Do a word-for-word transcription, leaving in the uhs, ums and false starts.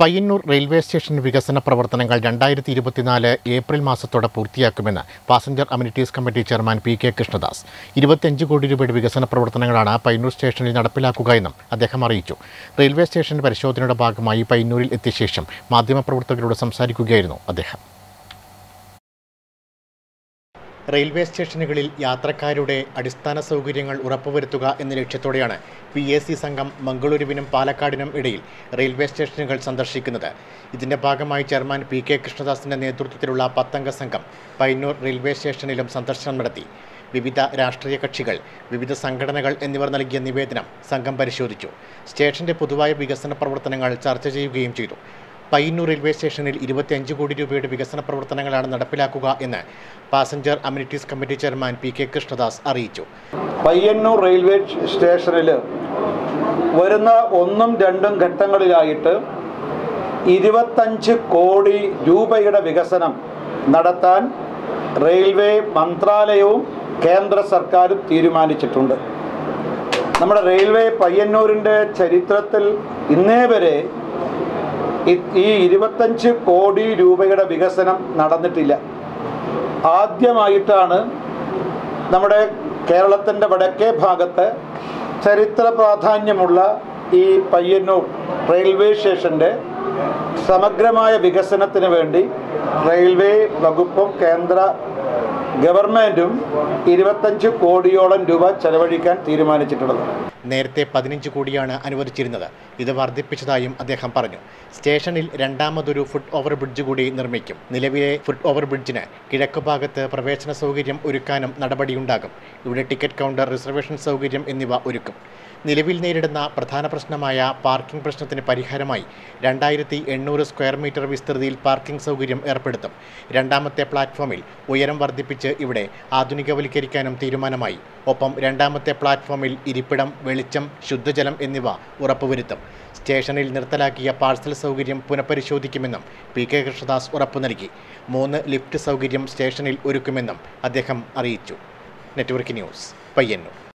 Payyanur railway station വികസന പ്രവർത്തനങ്ങൾ രണ്ടായിരത്തി ഇരുപത്തിനാല് ഏപ്രിൽ മാസത്തോടെ പൂർത്തിയാക്കുമെന്ന് passenger amenities committee chairman P K Krishnadas. ഇരുപത്തിയഞ്ച് കോടി രൂപയുടെ വികസന പ്രവർത്തനങ്ങളാണ് പയ്യന്നൂർ സ്റ്റേഷനിൽ നടപ്പിലാക്കുക എന്നും അദ്ദേഹം അറിയിച്ചു. റെയിൽവേ സ്റ്റേഷൻ പരിശോധനയുടെ ഭാഗമായി പയ്യന്നൂരിൽ എത്തിയ ശേഷം മാധ്യമപ്രവർത്തകരോട് സംസാരിക്കുകയായിരുന്നു അദ്ദേഹം. റെയിൽവേ സ്റ്റേഷനുകളിൽ യാത്രക്കാരുടെ അടിസ്ഥാന സൗകര്യങ്ങൾ ഉറപ്പുവരുത്തുക എന്ന ലക്ഷ്യത്തോടെയാണ് പി എ സി സംഘം മംഗളൂരുവിനും പാലക്കാടിനും ഇടയിൽ റെയിൽവേ സ്റ്റേഷനുകൾ സന്ദർശിക്കുന്നത്. ഇതിന്റെ ഭാഗമായി ചെയർമാൻ പി കെ കൃഷ്ണദാസിന്റെ നേതൃത്വത്തിലുള്ള പത്തംഗ സംഘം പയ്യന്നൂർ റെയിൽവേ സ്റ്റേഷനിലും സന്ദർശനം നടത്തി. വിവിധ രാഷ്ട്രീയ കക്ഷികൾ, വിവിധ സംഘടനകൾ എന്നിവർ നൽകിയ നിവേദനം സംഘം പരിശോധിച്ചു. സ്റ്റേഷന്റെ പൊതുവായ വികസന പ്രവർത്തനങ്ങൾ ചർച്ച ചെയ്യുകയും ചെയ്തു. പയ്യന്നൂർ റെയിൽവേ സ്റ്റേഷനിൽ ഇരുപത്തിയഞ്ച് കോടി രൂപയുടെ വികസന പ്രവർത്തനങ്ങളാണ് നടപ്പിലാക്കുക എന്ന് passenger amenities committee chairman P K Krishnadas അറിയിച്ചു. പയ്യന്നൂർ റെയിൽവേ സ്റ്റേഷനിൽ വരുന്ന ഒന്നും രണ്ടും ഘട്ടങ്ങളിലായിട്ട് ഇരുപത്തഞ്ച് കോടി രൂപയുടെ വികസനം നടത്താൻ റെയിൽവേ മന്ത്രാലയവും കേന്ദ്ര സർക്കാരും തീരുമാനിച്ചിട്ടുണ്ട്. നമ്മുടെ റെയിൽവേ പയ്യന്നൂരിൻ്റെ ചരിത്രത്തിൽ ഇന്നേ വരെ ഈ ഇരുപത്തഞ്ച് കോടി രൂപയുടെ വികസനം നടന്നിട്ടില്ല. ആദ്യമായിട്ടാണ് നമ്മുടെ കേരളത്തിൻ്റെ വടക്കേ ഭാഗത്ത് ചരിത്ര പ്രാധാന്യമുള്ള ഈ പയ്യന്നൂർ റെയിൽവേ സ്റ്റേഷൻ്റെ സമഗ്രമായ വികസനത്തിന് വേണ്ടി റെയിൽവേ വകുപ്പും കേന്ദ്ര ഗവൺമെൻറ്റും ഇരുപത്തഞ്ച് കോടിയോളം രൂപ ചെലവഴിക്കാൻ തീരുമാനിച്ചിട്ടുള്ളത്. നേരത്തെ പതിനഞ്ച് കോടിയാണ് അനുവദിച്ചിരുന്നത്. ഇത് വർദ്ധിപ്പിച്ചതായും അദ്ദേഹം പറഞ്ഞു. സ്റ്റേഷനിൽ രണ്ടാമതൊരു ഫുട് ഓവർ ബ്രിഡ്ജ് കൂടി നിർമ്മിക്കും. നിലവിലെ ഫുട് ഓവർ ബ്രിഡ്ജിന് കിഴക്ക് ഭാഗത്ത് പ്രവേശന സൗകര്യം ഒരുക്കാനും നടപടിയുണ്ടാകും. ഇവിടെ ടിക്കറ്റ് കൗണ്ടർ, റിസർവേഷൻ സൗകര്യം എന്നിവ ഒരുക്കും. നിലവിൽ നേരിടുന്ന പ്രധാന പ്രശ്നമായ പാർക്കിംഗ് പ്രശ്നത്തിന് പരിഹാരമായി രണ്ടായിരത്തി എണ്ണൂറ് സ്ക്വയർ മീറ്റർ വിസ്തൃതിയിൽ പാർക്കിംഗ് സൗകര്യം ഏർപ്പെടുത്തും. രണ്ടാമത്തെ പ്ലാറ്റ്ഫോമിൽ ഉയരം വർദ്ധിപ്പിച്ച് ഇവിടെ ആധുനികവൽക്കരിക്കാനും തീരുമാനമായി. ഒപ്പം രണ്ടാമത്തെ പ്ലാറ്റ്ഫോമിൽ ഇരിപ്പിടം, വെളിച്ചം, ശുദ്ധജലം എന്നിവ ഉറപ്പുവരുത്തും. സ്റ്റേഷനിൽ നിർത്തലാക്കിയ പാഴ്സൽ സൗകര്യം പുനഃപരിശോധിക്കുമെന്നും പി കെ കൃഷ്ണദാസ് ഉറപ്പു നൽകി. മൂന്ന് ലിഫ്റ്റ് സൗകര്യം സ്റ്റേഷനിൽ ഒരുക്കുമെന്നും അദ്ദേഹം അറിയിച്ചു. Network news, Payyanur.